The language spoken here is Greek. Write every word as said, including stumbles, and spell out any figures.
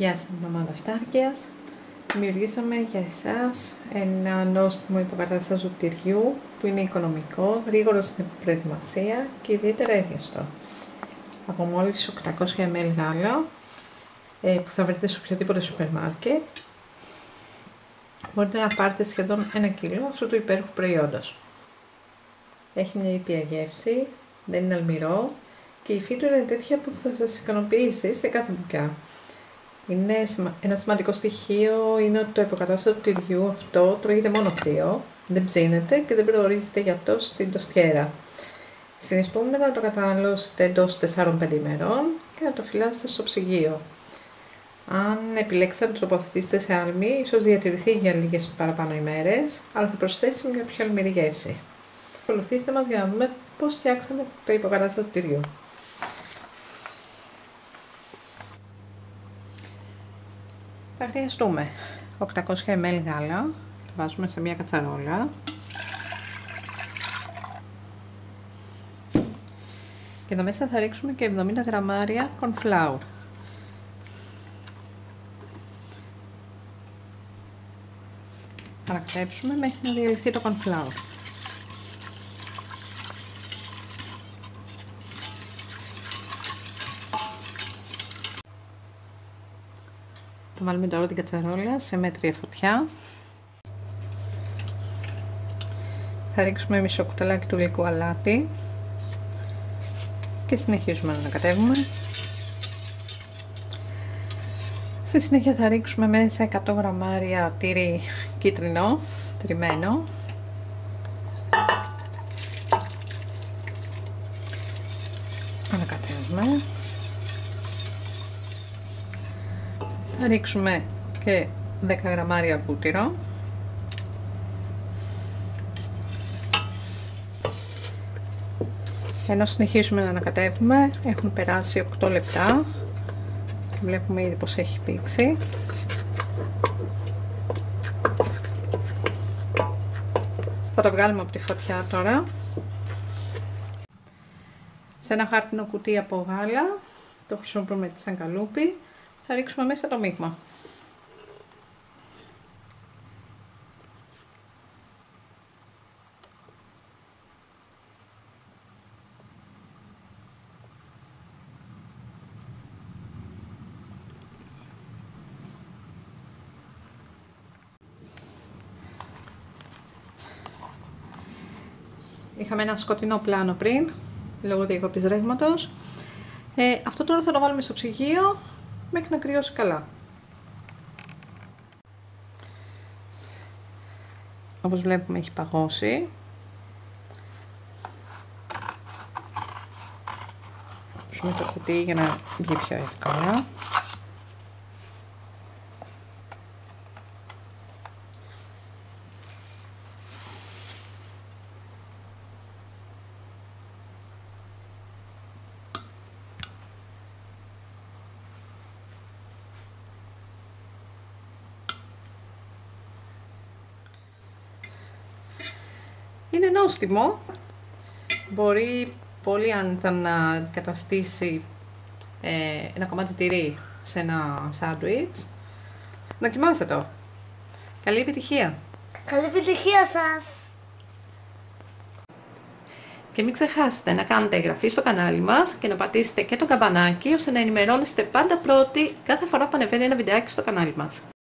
Γεια σας, μαμά Δευτάρκειας. Δημιουργήσαμε για εσάς ένα νόστιμο υποκατάστατο τυριού που είναι οικονομικό, γρήγορο στην προετοιμασία και ιδιαίτερα εύγευστο. Από μόλις οκτακόσια μιλιλίτρα γάλα που θα βρείτε σε οποιοδήποτε σούπερ μάρκετ, μπορείτε να πάρετε σχεδόν ένα κιλό αυτού του υπέροχου προϊόντος. Έχει μια ήπια γεύση, δεν είναι αλμυρό και η υφή του είναι τέτοια που θα σας ικανοποιήσει σε κάθε μπουκιά. Είναι ένα σημαντικό στοιχείο είναι ότι το υποκατάστατο του τυριού αυτό τρώγεται μόνο κρύο, δεν ψήνεται και δεν προορίζεται γι' αυτό στην τοστιέρα. Συνιστούμε να το καταναλώσετε εντός τεσσάρων με πέντε ημερών και να το φυλάσετε στο ψυγείο. Αν επιλέξετε να το τοποθετήσετε σε άλμη, ίσως διατηρηθεί για λίγες παραπάνω ημέρες, αλλά θα προσθέσει μια πιο αλμυρή γεύση. Ακολουθήστε μας για να δούμε πώς φτιάξαμε το υποκατάστατο του τυριού. Θα χρειαστούμε οκτακόσια μιλιλίτρα γάλα, το βάζουμε σε μια κατσαρόλα και εδώ μέσα θα ρίξουμε και εβδομήντα γραμμάρια corn flour. Θα ανακλέψουμε μέχρι να διαλυθεί το corn flour. Θα βάλουμε τώρα την κατσαρόλα σε μέτρια φωτιά. Θα ρίξουμε μισό κουταλάκι του γλυκού αλάτι και συνεχίζουμε να ανακατεύουμε. Στη συνέχεια θα ρίξουμε μέσα εκατό γραμμάρια τυρί κίτρινο, τριμμένο. Ανακατεύουμε. Θα ρίξουμε και δέκα γραμμάρια βούτυρο. Ενώ συνεχίσουμε να ανακατεύουμε, έχουν περάσει οκτώ λεπτά και βλέπουμε ήδη πως έχει πήξει. Θα το βγάλουμε από τη φωτιά τώρα. Σε ένα χάρτινο κουτί από γάλα, το χρησιμοποιούμε σαν καλούπι, θα ρίξουμε μέσα το μείγμα. Είχαμε ένα σκοτεινό πλάνο πριν, λόγω διακοπής ρεύματος. Ε, αυτό τώρα θα το βάλουμε στο ψυγείο μέχρι να κρυώσει καλά. Όπως βλέπουμε έχει παγώσει. Ψούμε το κουτί για να βγει πιο εύκολα. Είναι νόστιμο, μπορεί πολύ άνετα να αντικαταστήσει ε, ένα κομμάτι τυρί σε ένα σάντουιτς. Δοκιμάστε το. Καλή επιτυχία! Καλή επιτυχία σας! Και μην ξεχάσετε να κάνετε εγγραφή στο κανάλι μας και να πατήσετε και το καμπανάκι ώστε να ενημερώνεστε πάντα πρώτοι κάθε φορά που ανεβαίνει ένα βιντεάκι στο κανάλι μας.